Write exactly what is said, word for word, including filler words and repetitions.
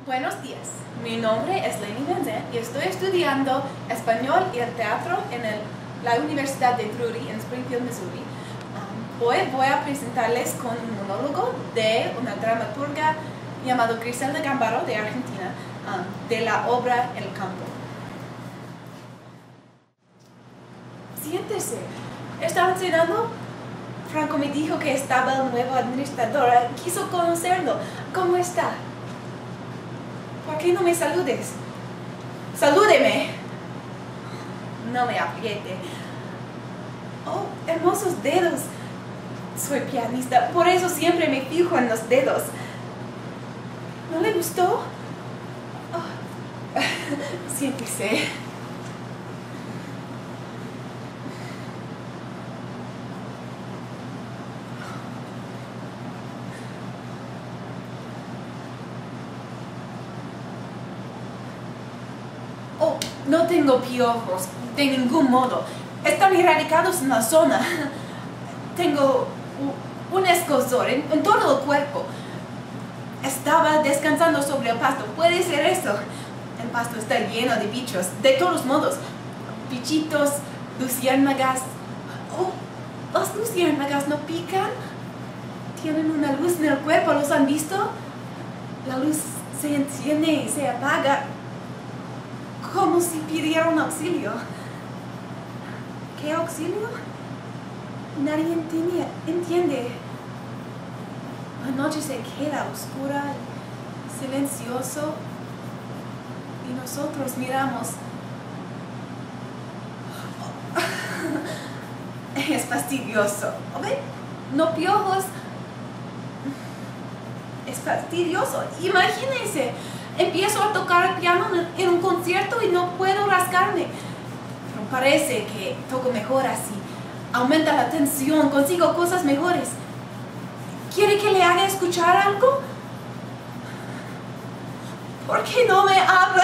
Buenos días, mi nombre es Lenny Benzet y estoy estudiando español y el teatro en el, la Universidad de Drury en Springfield, Missouri. Um, hoy voy a presentarles con un monólogo de una dramaturga llamada Griselda Gambaro de Argentina, um, de la obra El Campo. Siéntese. ¿Estaba cenando? Franco me dijo que estaba el nuevo administrador. Quiso conocerlo. ¿Cómo está? ¿Por qué no me saludes? ¡Salúdeme! No me apriete. Oh, hermosos dedos. Soy pianista, por eso siempre me fijo en los dedos. ¿No le gustó? Oh. Siéntese. Oh, no tengo piojos, de ningún modo. Están erradicados en la zona. Tengo un escozor en, en todo el cuerpo. Estaba descansando sobre el pasto. Puede ser eso. El pasto está lleno de bichos. De todos modos. Bichitos, luciérnagas. Oh, las luciérnagas no pican. Tienen una luz en el cuerpo. ¿Los han visto? La luz se enciende y se apaga, como si pidieran auxilio. ¿Qué auxilio? Nadie entiende. entiende. La noche se queda oscura y silencioso y nosotros miramos. Es fastidioso. ¿Ve? No piojos. Es fastidioso. Imagínense. Empiezo a tocar el piano en un concierto y no puedo rascarme. Pero parece que toco mejor así. Aumenta la tensión, consigo cosas mejores. ¿Quiere que le haga escuchar algo? ¿Por qué no me habla?